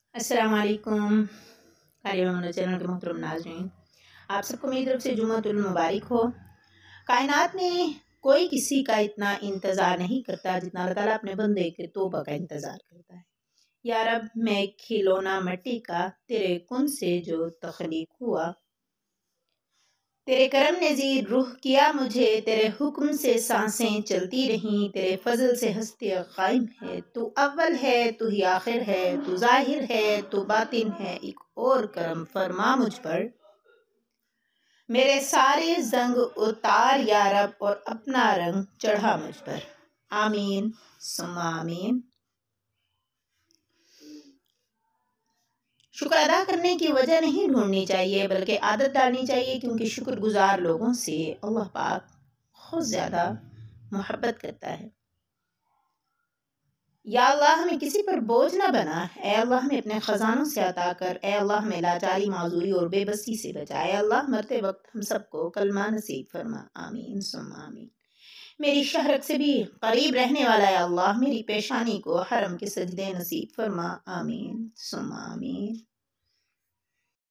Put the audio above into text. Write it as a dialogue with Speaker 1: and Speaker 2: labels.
Speaker 1: السلام علیکم چینل کے محترم ناظرین، آپ سب کو میری طرف سے جمعۃ المبارک ہو۔ کائنات میں کوئی کسی کا اتنا انتظار نہیں کرتا جتنا اللہ تعالیٰ اپنے بندے کے توبہ کا انتظار کرتا ہے۔ یا رب، میں کھلونا مٹی کا تیرے کن سے جو تخلیق ہوا، تیرے کرم نے زیر روح کیا مجھے، تیرے حکم سے سانسیں چلتی رہیں، تیرے فضل سے ہستی قائم ہے۔ تو اول ہے، تو ہی آخر ہے، تو ظاہر ہے، تو باطن ہے، ایک اور کرم فرما مجھ پر۔ میرے سارے زنگ اتار یا رب، اور اپنا رنگ چڑھا مجھ پر۔ آمین ثم آمین۔ شکر ادا کرنے کی وجہ نہیں ڈھونڈنی چاہیے، بلکہ عادت ڈالنی چاہیے، کیونکہ شکر گزار لوگوں سے اللہ پاک بہت زیادہ محبت کرتا ہے۔ یا اللہ، ہمیں کسی پر بوجھ نہ بنا، اے اللہ ہمیں اپنے خزانوں سے عطا کر، اے اللہ ہمیں لاچاری، معذوری اور بے بسی سے بچا، اے اللہ مرتے وقت ہم سب کو کلمہ نصیب فرما۔ آمین ثم آمین۔ میری شہرت سے بھی قریب رہنے والا اے اللہ، میری پیشانی کو حرم کے سجدے نصیب فرما۔ آمین ثم آمین۔